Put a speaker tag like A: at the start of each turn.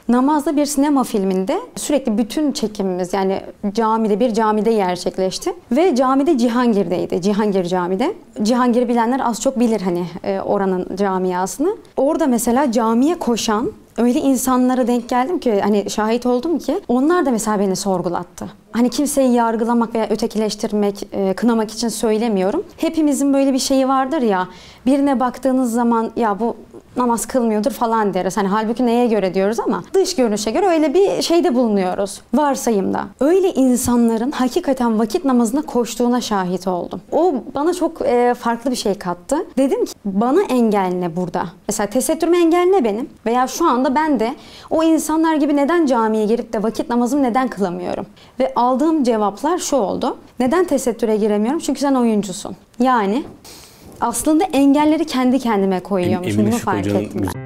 A: Namazda bir sinema filminde sürekli bütün çekimimiz yani bir camide gerçekleşti. Ve camide Cihangir'deydi. Cihangir Cami'de. Cihangir'i bilenler az çok bilir hani oranın camiasını. Orada mesela camiye koşan öyle insanlara denk geldim ki hani şahit oldum ki onlar da mesela beni sorgulattı. Hani kimseyi yargılamak veya ötekileştirmek, kınamak için söylemiyorum. Hepimizin böyle bir şeyi vardır ya, birine baktığınız zaman ya bu namaz kılmıyordur falan deriz. Hani halbuki neye göre diyoruz ama dış görünüşe göre öyle bir şeyde bulunuyoruz. Varsayımda. Öyle insanların hakikaten vakit namazına koştuğuna şahit oldum. O bana çok farklı bir şey kattı. Dedim ki bana engel ne burada? Mesela tesettürüme engel ne benim? Veya şu anda ben de o insanlar gibi neden camiye girip de vakit namazımı neden kılamıyorum? Ve aldığım cevaplar şu oldu. Neden tesettüre giremiyorum? Çünkü sen oyuncusun. Yani aslında engelleri kendi kendime koyuyormuşum. Bunu fark ettim ben.